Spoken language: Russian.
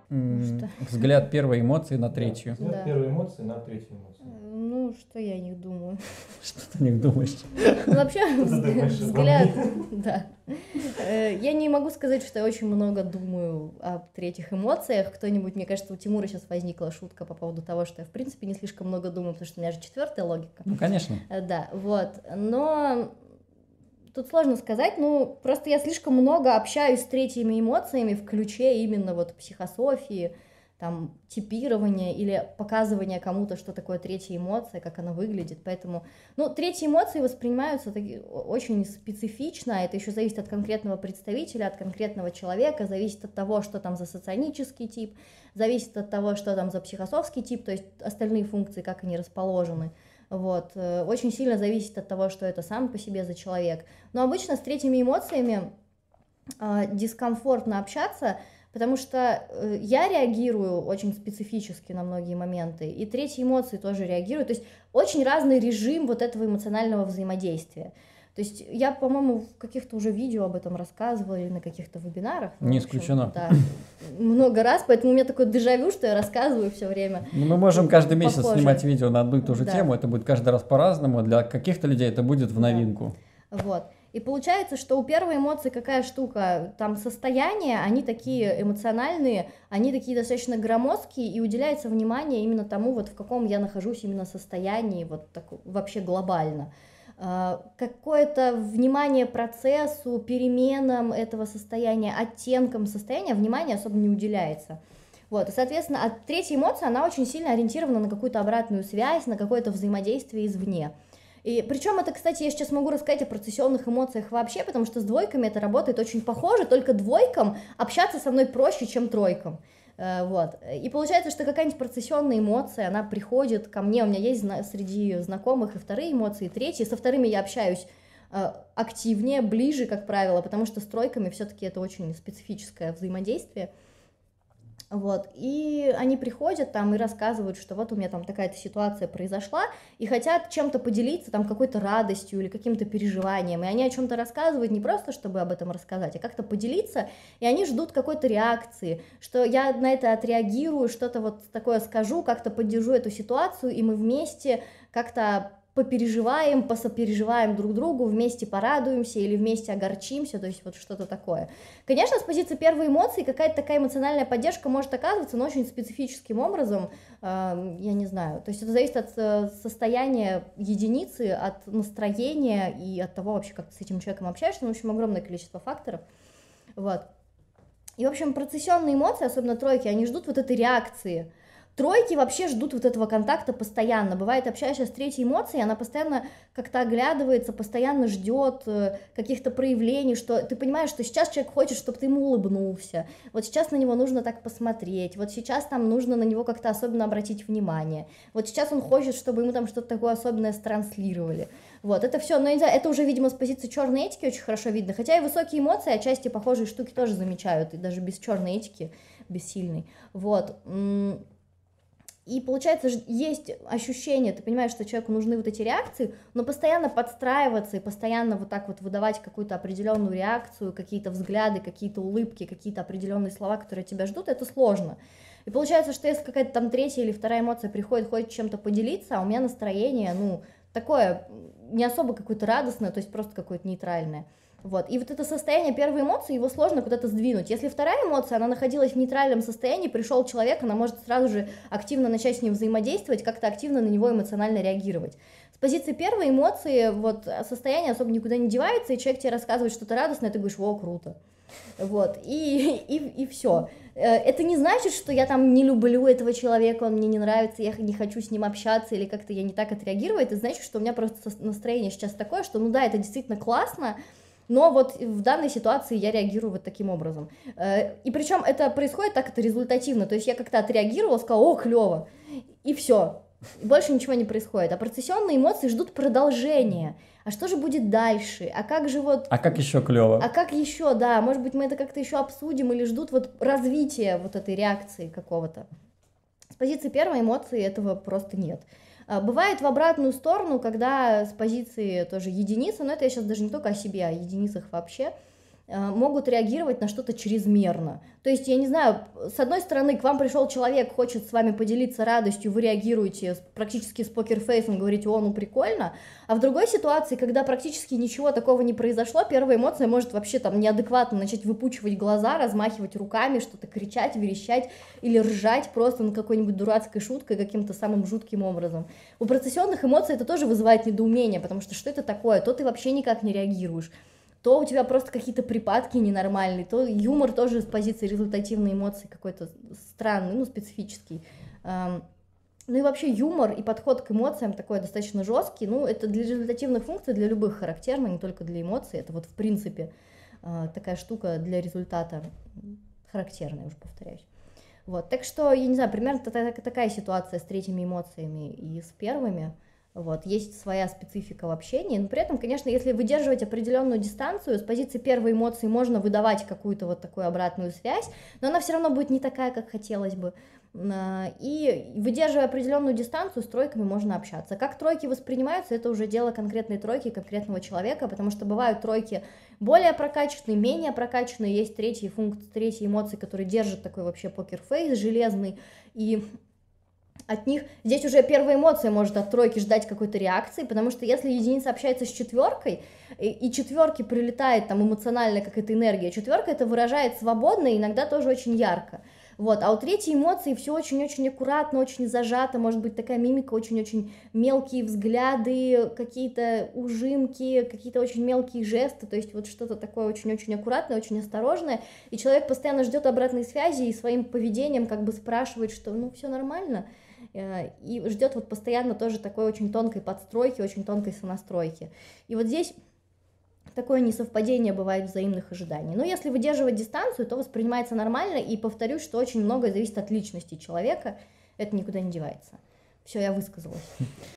Что? Взгляд первой эмоции на третью. Взгляд Да. первой эмоции на третью эмоцию. Ну, что я о них думаю? Что ты о них думаешь? Ну, вообще, Что ты думаешь обо взгляд, мне? да. Я не могу сказать, что я очень много думаю о третьих эмоциях. Кто-нибудь, мне кажется, у Тимура сейчас возникла шутка по поводу того, что я, в принципе, не слишком много думаю, потому что у меня же четвертая логика. Ну, конечно. Да, вот. Но тут сложно сказать, ну, просто я слишком много общаюсь с третьими эмоциями в ключе именно вот психософии, там, типирования или показывания кому-то, что такое третья эмоция, как она выглядит, поэтому, ну, третьи эмоции воспринимаются очень специфично, это еще зависит от конкретного представителя, от конкретного человека, зависит от того, что там за соционический тип, зависит от того, что там за психософский тип, то есть остальные функции, как они расположены. Вот. Очень сильно зависит от того, что это сам по себе за человек. Но обычно с третьими эмоциями дискомфортно общаться, потому что я реагирую очень специфически на многие моменты, и третьи эмоции тоже реагируют. То есть очень разный режим вот этого эмоционального взаимодействия. То есть я, по-моему, в каких-то уже видео об этом рассказывала или на каких-то вебинарах. Не в общем, исключено. Да, много раз, поэтому у меня такое дежавю, что я рассказываю все время. Ну, мы можем каждый месяц Похоже. снимать видео на одну и ту же Да. тему, это будет каждый раз по-разному, для каких-то людей это будет в Да. новинку. Вот. И получается, что у первой эмоции какая штука, там состояния, они такие эмоциональные, они такие достаточно громоздкие, и уделяется внимание именно тому, вот в каком я нахожусь именно состоянии, вот так, вообще глобально. Какое-то внимание процессу, переменам этого состояния, оттенкам состояния внимания особо не уделяется. Вот, и, соответственно, третья эмоция, она очень сильно ориентирована на какую-то обратную связь, на какое-то взаимодействие извне. И причем это, кстати, я сейчас могу рассказать о процессионных эмоциях вообще, потому что с двойками это работает очень похоже, только двойкам общаться со мной проще, чем тройкам. Вот. И получается, что какая-нибудь процессионная эмоция, она приходит ко мне, у меня есть среди знакомых и вторые эмоции, и третьи, со вторыми я общаюсь активнее, ближе, как правило, потому что с тройками все-таки это очень специфическое взаимодействие. Вот, и они приходят там и рассказывают, что вот у меня там такая-то ситуация произошла, и хотят чем-то поделиться, там, какой-то радостью или каким-то переживанием, и они о чем-то рассказывают не просто, чтобы об этом рассказать, а как-то поделиться, и они ждут какой-то реакции, что я на это отреагирую, что-то вот такое скажу, как-то поддержу эту ситуацию, и мы вместе как-то попереживаем, посопереживаем друг другу, вместе порадуемся или вместе огорчимся, то есть вот что-то такое. Конечно, с позиции первой эмоции какая-то такая эмоциональная поддержка может оказываться, но очень специфическим образом, я не знаю, то есть это зависит от состояния единицы, от настроения и от того вообще, как ты с этим человеком общаешься, ну, в общем, огромное количество факторов, вот. И, в общем, процессионные эмоции, особенно тройки, они ждут вот этой реакции. Тройки вообще ждут вот этого контакта постоянно. Бывает, общаешься с третьей эмоцией, она постоянно как-то оглядывается, постоянно ждет каких-то проявлений, что ты понимаешь, что сейчас человек хочет, чтобы ты ему улыбнулся, вот сейчас на него нужно так посмотреть, вот сейчас там нужно на него как-то особенно обратить внимание, вот сейчас он хочет, чтобы ему там что-то такое особенное транслировали. Вот, это все, но это уже, видимо, с позиции черной этики очень хорошо видно, хотя и высокие эмоции отчасти похожие штуки тоже замечают, и даже без черной этики, без сильной. Вот. И получается, есть ощущение, ты понимаешь, что человеку нужны вот эти реакции, но постоянно подстраиваться и постоянно вот так вот выдавать какую-то определенную реакцию, какие-то взгляды, какие-то улыбки, какие-то определенные слова, которые тебя ждут, это сложно. И получается, что если какая-то там третья или вторая эмоция приходит, хочет чем-то поделиться, а у меня настроение, ну, такое не особо какое-то радостное, то есть просто какое-то нейтральное. Вот. И вот это состояние первой эмоции, его сложно куда-то сдвинуть. Если вторая эмоция, она находилась в нейтральном состоянии, пришел человек, она может сразу же активно начать с ним взаимодействовать, как-то активно на него эмоционально реагировать. С позиции первой эмоции вот, состояние особо никуда не девается, и человек тебе рассказывает что-то радостное, ты говоришь: «О, круто». Вот, и все. Это не значит, что я там не люблю этого человека, он мне не нравится, я не хочу с ним общаться, или как-то я не так отреагирую. Это значит, что у меня просто настроение сейчас такое, что, ну да, это действительно классно, но вот в данной ситуации я реагирую вот таким образом. И причем это происходит так, это результативно. То есть я как-то отреагировала, сказала: «О, клево», и все. Больше ничего не происходит. А процессионные эмоции ждут продолжения. А что же будет дальше? А как же вот... А как еще клево? А как еще, да, может быть, мы это как-то еще обсудим, или ждут вот развития вот этой реакции какого-то. С позиции первой эмоции этого просто нет. Бывает в обратную сторону, когда с позиции тоже единицы, но это я сейчас даже не только о себе, а о единицах вообще, могут реагировать на что-то чрезмерно. То есть, я не знаю, с одной стороны, к вам пришел человек, хочет с вами поделиться радостью, вы реагируете практически с покерфейсом, говорите: о, ну прикольно, а в другой ситуации, когда практически ничего такого не произошло, первая эмоция может вообще там неадекватно начать выпучивать глаза, размахивать руками, что-то кричать, верещать или ржать просто над какой-нибудь дурацкой шуткой каким-то самым жутким образом. У процессионных эмоций это тоже вызывает недоумение, потому что это такое? То ты вообще никак не реагируешь, то у тебя просто какие-то припадки ненормальные, то юмор тоже с позиции результативной эмоции какой-то странный, ну, специфический. Ну и вообще юмор и подход к эмоциям такой достаточно жесткий, ну, это для результативных функций, для любых характерно, не только для эмоций, это вот в принципе такая штука для результата характерная, уже повторяюсь. Вот, так что, я не знаю, примерно такая ситуация с третьими эмоциями и с первыми. Вот, есть своя специфика в общении, но при этом, конечно, если выдерживать определенную дистанцию, с позиции первой эмоции можно выдавать какую-то вот такую обратную связь, но она все равно будет не такая, как хотелось бы. И выдерживая определенную дистанцию, с тройками можно общаться. Как тройки воспринимаются, это уже дело конкретной тройки, конкретного человека, потому что бывают тройки более прокачанные, менее прокачанные, есть третьи функции, третьи эмоции, которые держат такой вообще покерфейс железный, и от них здесь уже первая эмоция может от тройки ждать какой-то реакции, потому что если единица общается с четверкой, и четверке прилетает там эмоциональная какая-то энергия, четверка это выражает свободно и иногда тоже очень ярко. Вот, а у третьей эмоции все очень-очень аккуратно, очень зажато, может быть такая мимика, очень-очень мелкие взгляды, какие-то ужимки, какие-то очень мелкие жесты, то есть вот что-то такое очень-очень аккуратное, очень осторожное, и человек постоянно ждет обратной связи и своим поведением как бы спрашивает, что ну все нормально, и ждет вот постоянно тоже такой очень тонкой подстройки, очень тонкой сонастройки. И вот здесь такое несовпадение бывает взаимных ожиданий. Но если выдерживать дистанцию, то воспринимается нормально, и повторюсь, что очень многое зависит от личности человека, это никуда не девается. Все, я высказалась.